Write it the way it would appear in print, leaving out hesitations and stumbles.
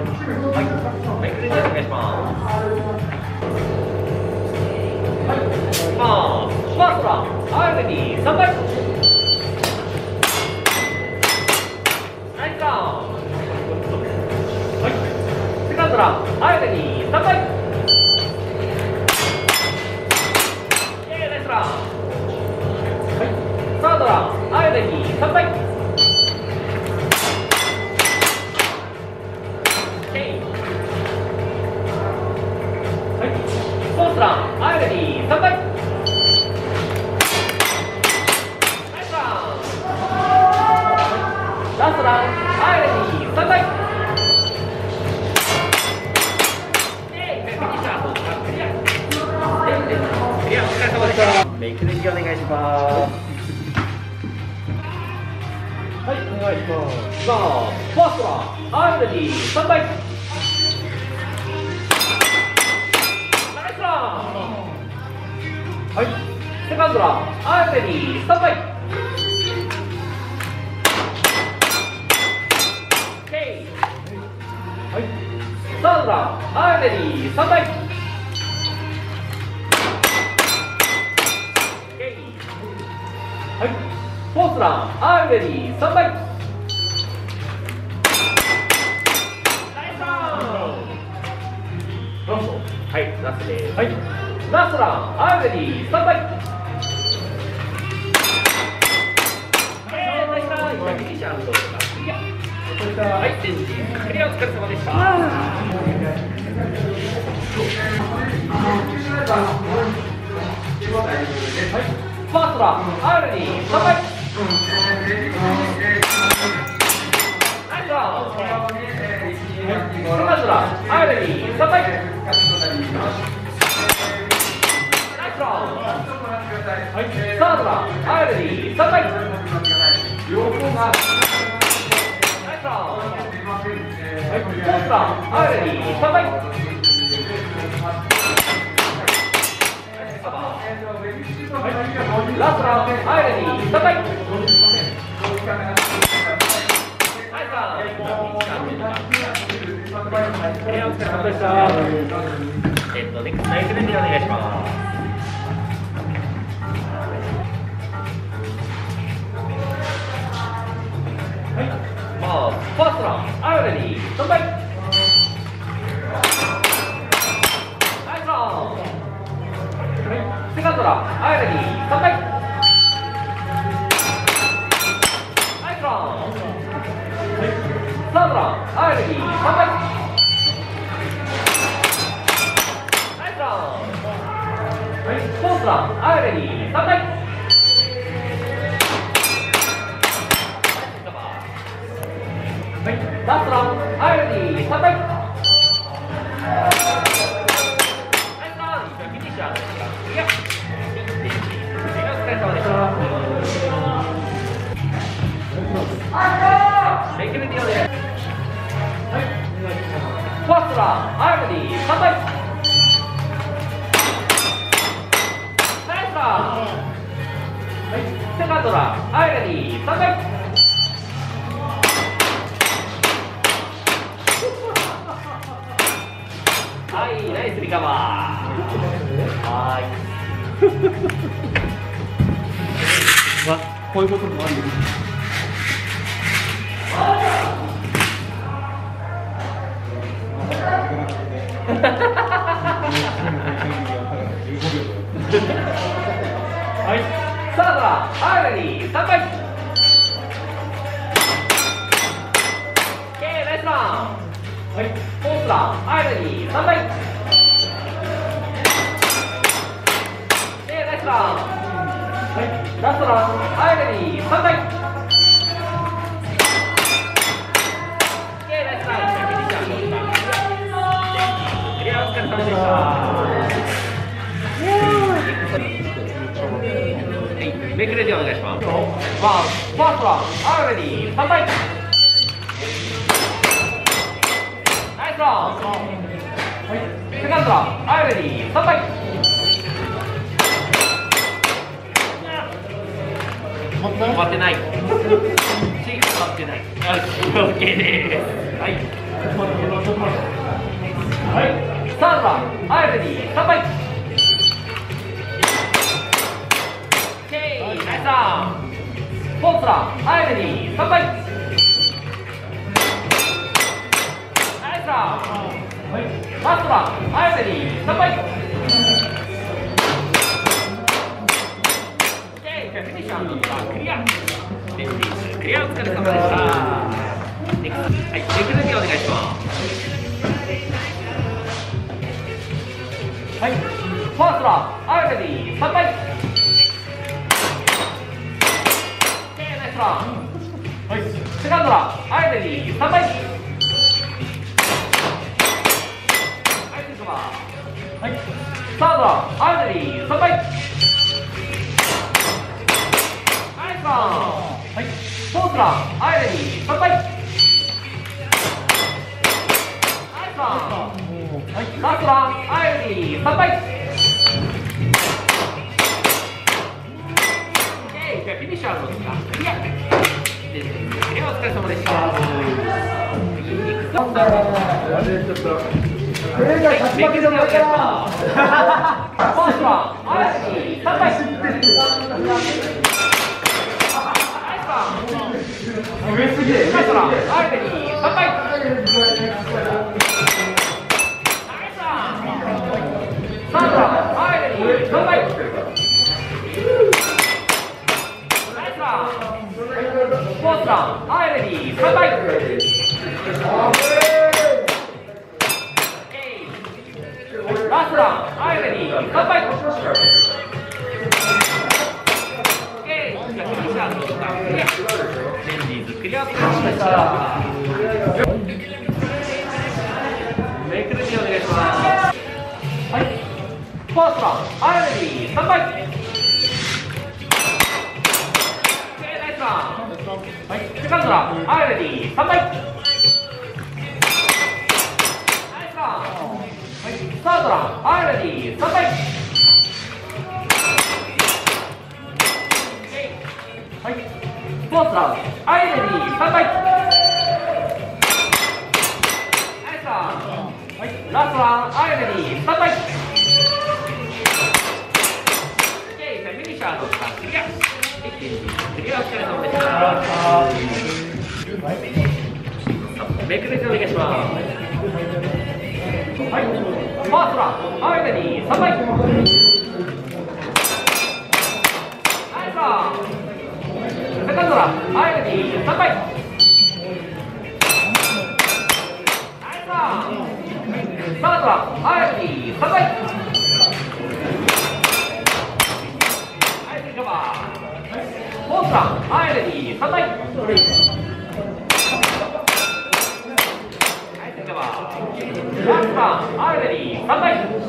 はい、クレジお願いします。はい、ファーストラン、はい、レディー、3回。ナイスラン。はい、セカンドラン、はい、レディー、3回。ナイスラン。はい、サードラン、はい、レディー、3回。フォースラン、はい、レディー、3回。ナイスラン。ラストラン、はい、レディー、3回。クリア、お疲れ様でした。メイクレディお願いします。はい、お願いします。ファーストラン、はい、レディー、3回。はい、セカンドラン、はい、レディー、スタンバイ。はい、サードラン、はい、レディー、スタンバイ。はい、フォースラン、はい、レディー、スタンバイ。ラスト、はい、ラストです。はい、ラストラン、はい、レディー、スタンバイ。ナイスラン、100にシャンドルがクリア。はい、チェンジ、クリアお疲れ様でした。はい、ファーストラン、はい、レディー、スタンバイ。ナイスラン。セカンドラン、はい、レディー、スタンバイ。はい、サードラン、はい、レディー、スタンバイ。ナイスラン。はい、フォースラン、はい、レディー、スタンバイ。ラストラン、はい、レディー、スタンバイ。ナイスラン。お疲れ様でした。ネクストナイスレディーお願いします。はい、ファーストラン、はい、レディー、スタンバイ。ナイスラン。はい、セカンドラン、はい、レディー、スタンバイ。ナイスラン。はい、サードラン、はい、レディー、スタンバイ。ナイスラン。はい、フォースラン、はい、レディー、スタンバイ。はい、ラストラン、はい、レディー、スタンバイ。ナイスラン、フィニッシャーですが、クリア。お疲れ様でした。メイクレディオです。はい、ファーストラン、はい、レディー、スタンバイ。ナイスラン。はい、セカンドラン、はい、レディー、スタンバイ。はい、ナイスリカバー。はい。 こういうこともあるよね。 はい、サードラン、はい、レディー、スタンバイ。ナイスラン。はい、フォースラン、はい、レディー、スタンバイ。ナイスラン。はい、ラストラン、はい、レディー、スタンバイ。ナイスラン。クリアお疲れ様でした。メイクレディお願いします。ファーストラン、はい、レディー、スタンバイ。ナイスラン。はい、セカンドラン、はい、レディー、スタンバイ。止まってない。止まってない。オッケーです。はい。 はい、サードラン、アイレディー、スタンバイ。オッケー、ナイスラン。フォースラン、アイレディー、スタンバイ。ナイスラン。ラストラン、アイレディー、スタンバイ。オッケー、フィニッシャーのクリア。クリアお疲れ様でした。はい、手続きお願いします。はい、ファーストラン、アイレディー、スタンバイ。ナイスラン。はい、セカンドラン、アイレディー、スタンバイ。はい、サードラン、アイレディー、スタンバイ。ナイスラン。はい、フォースラン、アイレディー、スタンバイ。ナイスラン。はい、ラストラン、アイレディー、スタンバイ。オッケー、フィニッシャーの時間クリア。お疲れ様でした。メキシコのお願いします。ファーストラン、アイレディー、スタンバイ。上すぎる。ラストラン、アイレディー、スタンバイ。サードラン、アイレディー、スタンバイ。ナイスラン。フォースラン、アイレディー、スタンバイ。ラストラン、アイレディー、スタンバイ。クリアお疲れ様でした。メイクルにお願いします。はい、ファーストラン、アイレディー、スタンバイ。ナイスラン。はい、セカンドラン、アイレディー、スタンバイ。ナイスラン。はい、サードラン、アイレディー、スタンバイ。はい、フォースラン、アイレディー、スタンバイ。ナイスラン。はい、ラストラン、アイレディー、スタンバイ。フィニッシャーの時間クリア。クリアお疲れ様でした。メイクレスお願いします。はい、ファーストラン、アイレディー、スタンバイ。ナイスラン。セカンドラン、アイレディー、スタンバイ。ナイスラン。サードラン、アイレディー、スタンバイ。はい、カバー。フォースラン、アイレディー、スタンバイ。はい、カバー。ラストラン、アイレディー、スタンバイ。